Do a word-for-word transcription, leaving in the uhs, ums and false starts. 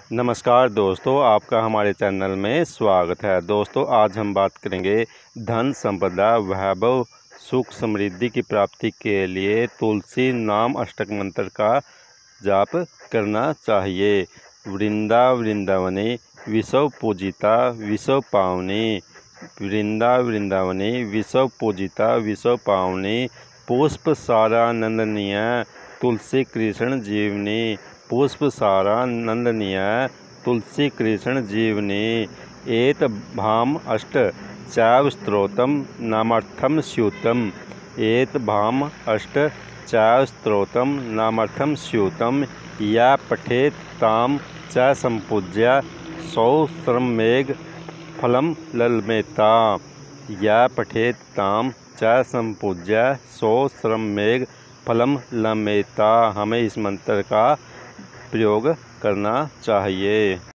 नमस्कार दोस्तों, आपका हमारे चैनल में स्वागत है। दोस्तों, आज हम बात करेंगे धन संपदा वैभव सुख समृद्धि की प्राप्ति के लिए तुलसी नाम अष्टक मंत्र का जाप करना चाहिए। वृंदा वृंदावनी विश्व पूजिता विश्व पावनी, वृंदा वृंदावनी विश्व पूजिता विश्व पावनी, पुष्प सारा नंदनीय तुलसी कृष्ण जीवनी, पुष्प सारा नंदनीय तुलसी कृष्ण जीवनी। एत भाम अष्ट चैव स्तोत्रम नामार्थम स्यूतम, एत भाम अष्ट चैव स्तोत्रम नामार्थम स्यूतम। या पठेत ताम च संपूज्य सहस्रमेघ फलम ललमेता, या पठेत ताम च संपूज्य सहस्रमेघ फलम ललमेता। हमें इस मंत्र का प्रयोग करना चाहिए।